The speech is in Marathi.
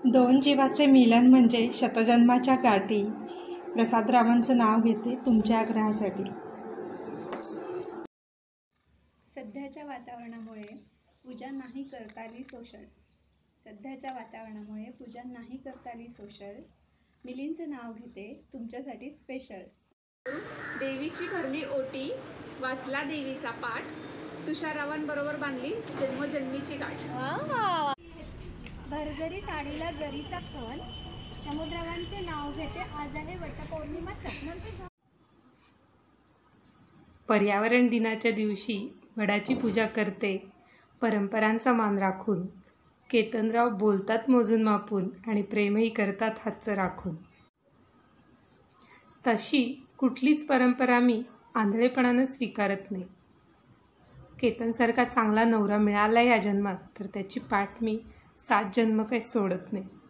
दोन जीवाचे मिलन म्हणजे शतजन्माच्या गाठी. प्रसादरावांचं नाव घेते तुमच्या आग्रहासाठी. सध्याच्या वातावरणामुळे पूजा नाही करताली सोशल. सध्याच्या वातावरणामुळे पूजा नाही करताली सोशल. मिलींचं नाव घेते तुमच्यासाठी स्पेशल. देवीची भरली ओटी, वाचला देवीचा पाठ, तुषारावांबरोबर बांधली जन्मोजन्मीची गाठ. भरजरी साडीला जरीचा खण, समुद्रावांचे नाव घेते आज आहे वटपौर्णिमा सण. पर्यावरण दिनाच्या दिवशी वडाची पूजा करते परंपरांचा मान राखून. केतनराव बोलतात मोजून मापून आणि प्रेमही करतात हातचं राखून. तशी कुठलीच परंपरा मी आंधळेपणानं स्वीकारत नाही. केतनसारखा चांगला नवरा मिळाला या जन्मात तर त्याची पाठ मी 7 जन्म काही सोडत नाही.